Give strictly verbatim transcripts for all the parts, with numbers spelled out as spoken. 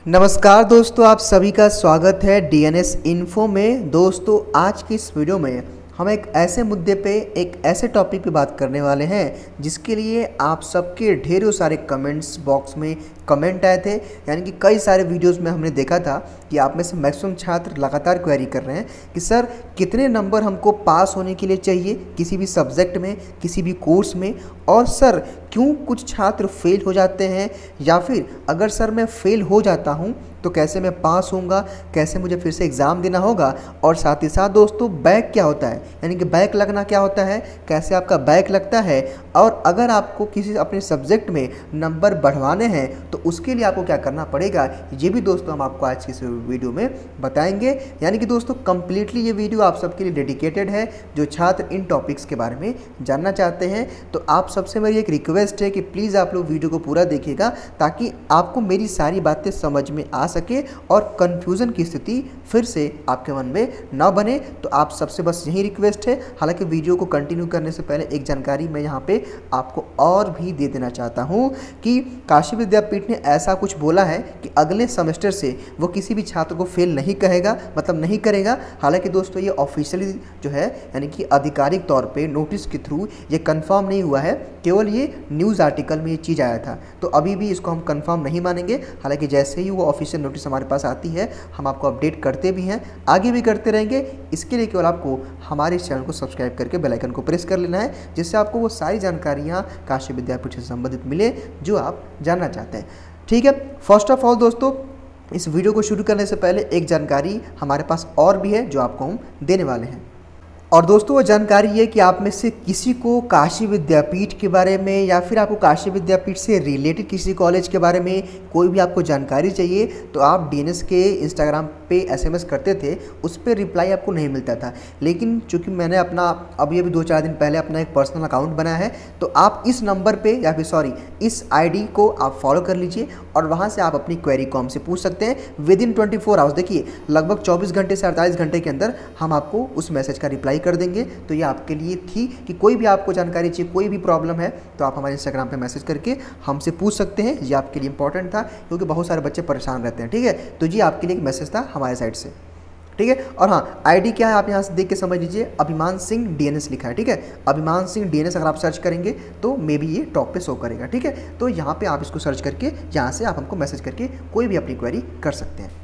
नमस्कार दोस्तों, आप सभी का स्वागत है डीएनएस इन्फो में। दोस्तों, आज की इस वीडियो में हम एक ऐसे मुद्दे पे एक ऐसे टॉपिक पे बात करने वाले हैं जिसके लिए आप सबके ढेरों सारे कमेंट्स बॉक्स में कमेंट आए थे। यानी कि कई सारे वीडियोस में हमने देखा था कि आप में से मैक्सिमम छात्र लगातार क्वेरी कर रहे हैं कि सर कितने नंबर हमको पास होने के लिए चाहिए किसी भी सब्जेक्ट में, किसी भी कोर्स में, और सर क्यों कुछ छात्र फेल हो जाते हैं, या फिर अगर सर मैं फेल हो जाता हूं तो कैसे मैं पास होऊंगा, कैसे मुझे फिर से एग्ज़ाम देना होगा, और साथ ही साथ दोस्तों बैक क्या होता है, यानी कि बैक लगना क्या होता है, कैसे आपका बैक लगता है, और अगर आपको किसी अपने सब्जेक्ट में नंबर बढ़वाने हैं तो उसके लिए आपको क्या करना पड़ेगा, ये भी दोस्तों हम आपको आज की इस वीडियो में बताएंगे। यानी कि दोस्तों कम्प्लीटली ये वीडियो आप सबके लिए डेडिकेटेड है जो छात्र इन टॉपिक्स के बारे में जानना चाहते हैं। तो आप सबसे मेरी एक रिक्वेस्ट है कि प्लीज़ आप लोग वीडियो को पूरा देखिएगा ताकि आपको मेरी सारी बातें समझ में आ सके और कन्फ्यूज़न की स्थिति फिर से आपके मन में ना बने। तो आप सबसे बस यही रिक्वेस्ट है। हालांकि वीडियो को कंटिन्यू करने से पहले एक जानकारी मैं यहाँ पे आपको और भी दे देना चाहता हूँ कि काशी विद्यापीठ ने ऐसा कुछ बोला है कि अगले सेमेस्टर से वो किसी भी छात्र को फेल नहीं कहेगा, मतलब नहीं करेगा। हालांकि दोस्तों ये ऑफिशियली जो है यानी कि आधिकारिक तौर पे नोटिस के थ्रू ये कंफर्म नहीं हुआ है, केवल ये न्यूज़ आर्टिकल में ये चीज़ आया था। तो अभी भी इसको हम कंफर्म नहीं मानेंगे। हालांकि जैसे ही वो ऑफिशियल नोटिस हमारे पास आती है हम आपको अपडेट करते भी हैं, आगे भी करते रहेंगे। इसके लिए केवल आपको हमारे इस चैनल को सब्सक्राइब करके बेल आइकन को प्रेस कर लेना है, जिससे आपको वो सारी जानकारियाँ काशी विद्यापीठ से संबंधित मिले जो आप जानना चाहते हैं। ठीक है, फर्स्ट ऑफ ऑल दोस्तों इस वीडियो को शुरू करने से पहले एक जानकारी हमारे पास और भी है जो आपको हम देने वाले हैं। और दोस्तों वो जानकारी ये कि आप में से किसी को काशी विद्यापीठ के बारे में या फिर आपको काशी विद्यापीठ से रिलेटेड किसी कॉलेज के बारे में कोई भी आपको जानकारी चाहिए तो आप डीएनएस के इंस्टाग्राम पे एसएमएस करते थे, उस पर रिप्लाई आपको नहीं मिलता था। लेकिन चूंकि मैंने अपना अभी अभी दो चार दिन पहले अपना एक पर्सनल अकाउंट बनाया है तो आप इस नंबर पे या फिर सॉरी इस आईडी को आप फॉलो कर लीजिए और वहाँ से आप अपनी क्वेरी को हमसे पूछ सकते हैं within twenty four hours. देखिए लगभग चौबीस घंटे से अड़तालीस घंटे के अंदर हम आपको उस मैसेज का रिप्लाई कर देंगे। तो ये आपके लिए थी कि कोई भी आपको जानकारी चाहिए, कोई भी प्रॉब्लम है तो आप हमारे इंस्टाग्राम पे मैसेज करके हमसे पूछ सकते हैं। ये आपके लिए इंपॉर्टेंट था क्योंकि बहुत सारे बच्चे परेशान रहते हैं। ठीक है, तो जी आपके लिए एक मैसेज था हमारे साइड से। ठीक है, और हाँ आईडी क्या है आप यहाँ से देख के समझ लीजिए, अभिमान सिंह डीएनएस लिखा है। ठीक है, अभिमान सिंह डीएनएस अगर आप सर्च करेंगे तो मे बी ये टॉप पे शो करेगा। ठीक है, तो यहाँ पे आप इसको सर्च करके यहाँ से आप हमको मैसेज करके कोई भी अपनी क्वेरी कर सकते हैं।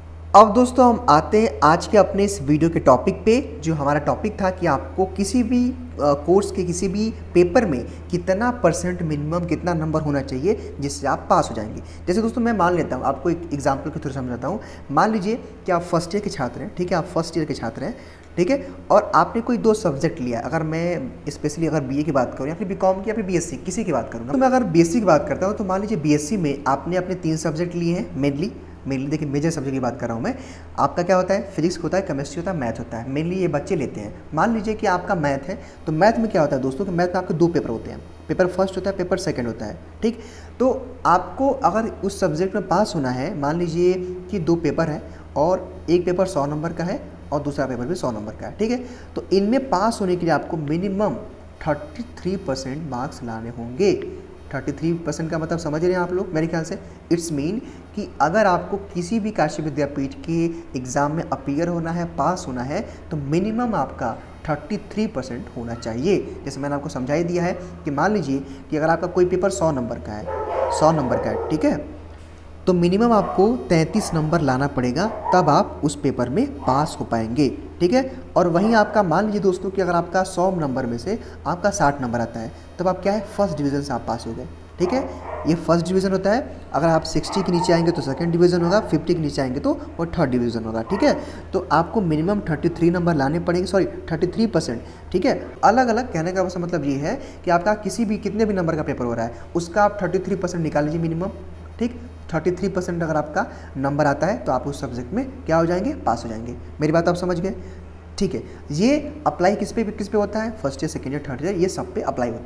अब दोस्तों हम आते हैं आज के अपने इस वीडियो के टॉपिक पे, जो हमारा टॉपिक था कि आपको किसी भी कोर्स के किसी भी पेपर में कितना परसेंट मिनिमम कितना नंबर होना चाहिए जिससे आप पास हो जाएंगे। जैसे दोस्तों मैं मान लेता हूँ, आपको एक एग्जांपल के थ्रू समझाता हूँ। मान लीजिए कि आप फर्स्ट ईयर के छात्र हैं। ठीक है, आप फर्स्ट ईयर के छात्र हैं। ठीक है, और आपने कोई दो सब्जेक्ट लिया है। अगर मैं स्पेशली अगर बीए की बात करूँ या फिर बीकॉम की या फिर बीएससी किसी की बात करूँ, तो मैं अगर बीएससी की बात करता हूँ तो मान लीजिए बीएससी में आपने अपने तीन सब्जेक्ट लिए हैं मेनली मेनली देखिए मेजर सब्जेक्ट की बात कर रहा हूँ मैं। आपका क्या होता है, फिजिक्स होता है, केमिस्ट्री होता है, मैथ होता है। मेनली ये बच्चे लेते हैं। मान लीजिए कि आपका मैथ है तो मैथ में क्या होता है दोस्तों कि मैथ में आपके दो पेपर होते हैं, पेपर फर्स्ट होता है, पेपर सेकंड होता है। ठीक, तो आपको अगर उस सब्जेक्ट में पास होना है, मान लीजिए कि दो पेपर है और एक पेपर सौ नंबर का है और दूसरा पेपर भी सौ नंबर का है। ठीक है, तो इनमें पास होने के लिए आपको minimum thirty three percent marks लाने होंगे। थर्टी थ्री परसेंट का मतलब समझ रहे हैं आप लोग मेरे ख्याल से। इट्स मीन कि अगर आपको किसी भी काशी विद्यापीठ के एग्ज़ाम में अपीयर होना है, पास होना है, तो मिनिमम आपका थर्टी थ्री परसेंट होना चाहिए। जैसे मैंने आपको समझा ही दिया है कि मान लीजिए कि अगर आपका कोई पेपर सौ नंबर का है सौ नंबर का है ठीक है, तो मिनिमम आपको तैंतीस नंबर लाना पड़ेगा, तब आप उस पेपर में पास हो पाएंगे। ठीक है, और वहीं आपका मान लीजिए दोस्तों कि अगर आपका सौ नंबर में से आपका साठ नंबर आता है तब आप क्या है, फर्स्ट डिवीज़न से आप पास हो गए। ठीक है, ये फर्स्ट डिवीज़न होता है। अगर आप साठ के नीचे आएंगे तो सेकंड डिवीज़न होगा, पचास के नीचे आएंगे तो वो थर्ड डिवीज़न होगा। ठीक है, तो आपको मिनिमम तैंतीस नंबर लाने पड़ेंगे, सॉरी तैंतीस परसेंट। ठीक है, अलग अलग कहने का मतलब ये है कि आपका किसी भी कितने भी नंबर का पेपर हो रहा है उसका आप तैंतीस परसेंट निकाल लीजिए मिनिमम। ठीक, तैंतीस परसेंट अगर आपका नंबर आता है तो आप उस सब्जेक्ट में क्या हो जाएंगे, पास हो जाएंगे। मेरी बात आप समझ गए। ठीक है, ये अप्लाई किस पे किस पे होता है, first year, second year, third year, ये सब पे अप्लाई होता है।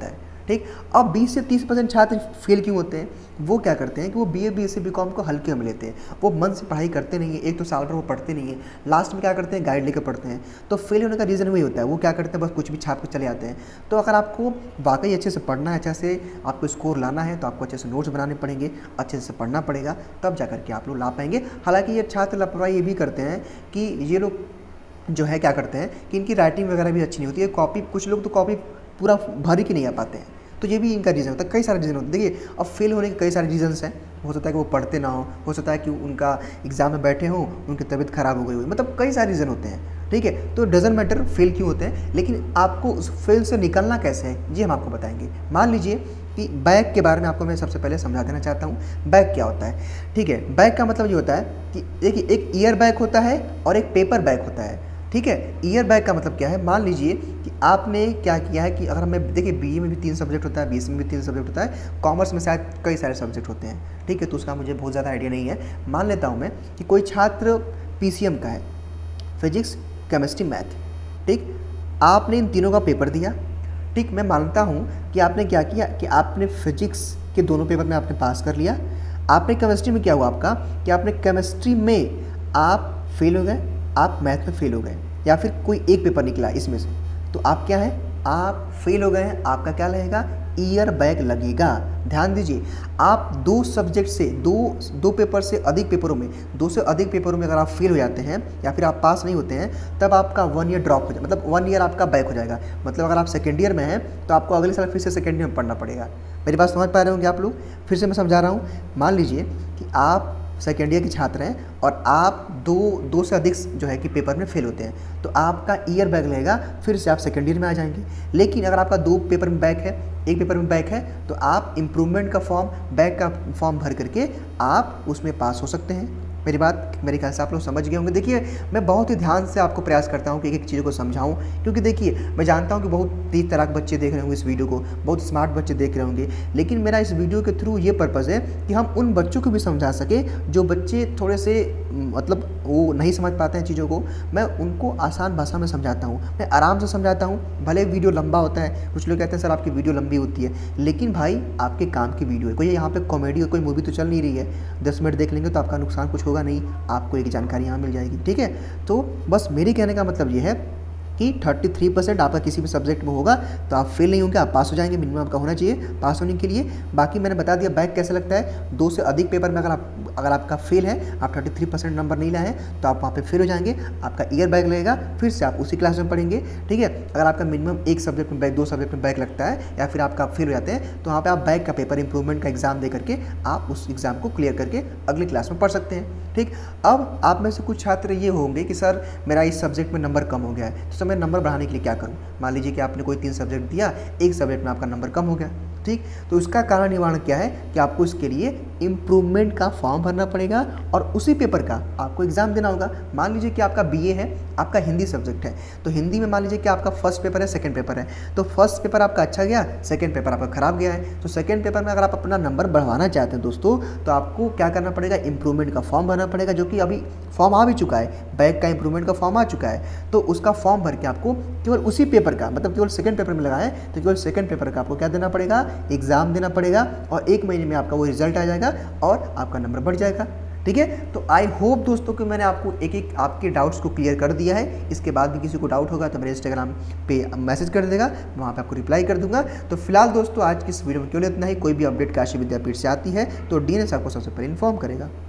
ठीक। अब बीस से तीस परसेंट छात्र फेल क्यों होते हैं? वो क्या करते हैं कि वो बीए बीएससी बीकॉम को हल्के में लेते हैं, वो मन से पढ़ाई करते नहीं है, एक तो साल भर वो पढ़ते नहीं है, लास्ट में क्या करते हैं गाइड लेकर पढ़ते हैं। तो फेल होने का रीज़न वही होता है, वो क्या करते हैं बस कुछ भी छाप के चले आते हैं। तो अगर आपको वाकई अच्छे से पढ़ना है, अच्छे से आपको स्कोर लाना है, तो आपको अच्छे से नोट्स बनाने पड़ेंगे, अच्छे से पढ़ना पड़ेगा, तब जा करके आप लोग ला पाएंगे। हालांकि ये छात्र लापरवाही ये भी करते हैं कि ये लोग जो है क्या करते हैं कि इनकी राइटिंग वगैरह भी अच्छी नहीं होती है, कॉपी कुछ लोग तो कॉपी पूरा भर के नहीं आ पाते हैं, तो ये भी इनका रीज़न होता है। कई सारे रीज़न होते हैं। देखिए अब फेल होने के कई सारे रीजंस हैं। हो सकता है कि वो पढ़ते ना हो हो सकता है कि उनका एग्ज़ाम में बैठे हों, उनकी तबीयत ख़राब हो गई हो, मतलब कई सारे रीज़न होते हैं, ठीक है। तो डजंट मैटर फेल क्यों होते हैं, लेकिन आपको उस फेल से निकलना कैसे है ये हम आपको बताएंगे। मान लीजिए कि बैक के बारे में आपको मैं सबसे पहले समझा देना चाहता हूँ। बैक क्या होता है, ठीक है। बैक का मतलब ये होता है कि देखिए एक ईयर बैक होता है और एक पेपर बैक होता है, ठीक है। ईयर बैक का मतलब क्या है, मान लीजिए कि आपने क्या किया है कि अगर हमें देखिए बीए में भी तीन सब्जेक्ट होता है, बीएससी में भी तीन सब्जेक्ट होता है, कॉमर्स में शायद कई सारे सब्जेक्ट होते हैं, ठीक है। तो उसका मुझे बहुत ज़्यादा आइडिया नहीं है। मान लेता हूँ मैं कि कोई छात्र पीसीएम का है, फिजिक्स केमिस्ट्री मैथ, ठीक। आपने इन तीनों का पेपर दिया, ठीक। मैं मानता हूँ कि आपने क्या किया कि आपने फिजिक्स के दोनों पेपर में आपने पास कर लिया। आपने केमिस्ट्री में क्या हुआ आपका कि आपने केमिस्ट्री में आप फेल हो गए, आप मैथ में फेल हो गए, या फिर कोई एक पेपर निकला इसमें से, तो आप क्या है आप फेल हो गए हैं। आपका क्या लगेगा, ईयर बैक लगेगा। ध्यान दीजिए, आप दो सब्जेक्ट से दो दो पेपर से अधिक पेपरों में दो से अधिक पेपरों में अगर आप फेल हो जाते हैं या फिर आप पास नहीं होते हैं, तब आपका वन ईयर ड्रॉप हो जाए, मतलब वन ईयर आपका बैक हो जाएगा। मतलब अगर आप सेकेंड ईयर में हैं तो आपको अगले साल फिर से सेकेंड ईयर में पढ़ना पड़ेगा। मेरी बात समझ पा रहे होंगे आप लोग, फिर से मैं समझा रहा हूँ। मान लीजिए कि आप सेकेंड ईयर के छात्र हैं और आप दो दो से अधिक जो है कि पेपर में फेल होते हैं, तो आपका ईयर बैक लगेगा, फिर से आप सेकेंड ईयर में आ जाएंगे। लेकिन अगर आपका दो पेपर में बैक है, एक पेपर में बैक है, तो आप इम्प्रूवमेंट का फॉर्म, बैक का फॉर्म भर करके आप उसमें पास हो सकते हैं। मेरी बात मेरे ख्याल से आप लोग समझ गए होंगे। देखिए मैं बहुत ही ध्यान से आपको प्रयास करता हूँ कि एक एक चीज़ों को समझाऊँ, क्योंकि देखिए मैं जानता हूँ कि बहुत तेज तराक बच्चे देख रहे होंगे इस वीडियो को, बहुत स्मार्ट बच्चे देख रहे होंगे, लेकिन मेरा इस वीडियो के थ्रू ये पर्पज़ है कि हम उन बच्चों को भी समझा सके जो बच्चे थोड़े से मतलब वो नहीं समझ पाते हैं चीज़ों को। मैं उनको आसान भाषा में समझाता हूँ, मैं आराम से समझाता हूँ। भले वीडियो लंबा होता है, कुछ लोग कहते हैं सर आपकी वीडियो लंबी होती है, लेकिन भाई आपके काम की वीडियो है। कोई यहाँ पे कॉमेडी कोई मूवी तो चल नहीं रही है, दस मिनट देख लेंगे तो आपका नुकसान कुछ होगा नहीं, आपको एक जानकारी यहाँ मिल जाएगी, ठीक है। तो बस मेरे कहने का मतलब ये है कि तैंतीस परसेंट आपका किसी भी सब्जेक्ट में होगा तो आप फेल नहीं होंगे, आप पास हो जाएंगे। मिनिमम आपका होना चाहिए पास होने के लिए। बाकी मैंने बता दिया बैक कैसे लगता है, दो से अधिक पेपर में अगर आप अगर आपका फेल है, आप तैंतीस परसेंट नंबर नहीं लाए हैं, तो आप वहाँ पे फेल हो जाएंगे, आपका ईयर बैक लगेगा, फिर से आप उसी क्लास में पढ़ेंगे, ठीक है। अगर आपका मिनिमम एक सब्जेक्ट में बैक, दो सब्जेक्ट में बैक लगता है या फिर आपका फेल हो जाते हैं, तो वहाँ पर आप बैक का पेपर इंप्रूवमेंट का एग्जाम दे करके आप उस एग्ज़ाम को क्लियर करके अगली क्लास में पढ़ सकते हैं, ठीक। अब आप में से कुछ छात्र ये होंगे कि सर मेरा इस सब्जेक्ट में नंबर कम हो गया है, तो सर मैं नंबर बढ़ाने के लिए क्या करूं। मान लीजिए कि आपने कोई तीन सब्जेक्ट दिया, एक सब्जेक्ट में आपका नंबर कम हो गया, ठीक। तो उसका कारण निवारण क्या है कि आपको इसके लिए इम्प्रूवमेंट का फॉर्म भरना पड़ेगा और उसी पेपर का आपको एग्जाम देना होगा। मान लीजिए कि आपका बीए है, आपका हिंदी सब्जेक्ट है, तो हिंदी में मान लीजिए कि आपका फर्स्ट पेपर है, सेकंड पेपर है, तो फर्स्ट पेपर आपका अच्छा गया, सेकंड पेपर आपका खराब गया है। तो सेकंड पेपर में अगर आप अपना नंबर बढ़वाना चाहते हैं दोस्तों, तो आपको क्या करना पड़ेगा, इंप्रूवमेंट का फॉर्म भरना पड़ेगा, जो कि अभी फॉर्म आ भी चुका है, बैक का इंप्रूवमेंट का फॉर्म आ चुका है। तो उसका फॉर्म भर के आपको केवल उसी पेपर का, मतलब केवल सेकंड पेपर में लगा है तो केवल सेकंड पेपर का आपको क्या देना पड़ेगा, एग्जाम देना पड़ेगा, और एक महीने में आपका वो रिजल्ट आ जाएगा और आपका नंबर बढ़ जाएगा, ठीक है। तो आई होप दोस्तों कि मैंने आपको एक एक आपके डाउट्स को क्लियर कर दिया है। इसके बाद भी किसी को डाउट होगा तो मेरे इंस्टाग्राम पे मैसेज कर देगा, वहाँ पे आपको रिप्लाई कर दूंगा। तो फिलहाल दोस्तों आज की इस वीडियो में केवल इतना ही। कोई भी अपडेट काशी विद्यापीठ से आती है तो डीएनएस आपको सबसे पहले इन्फॉर्म करेगा।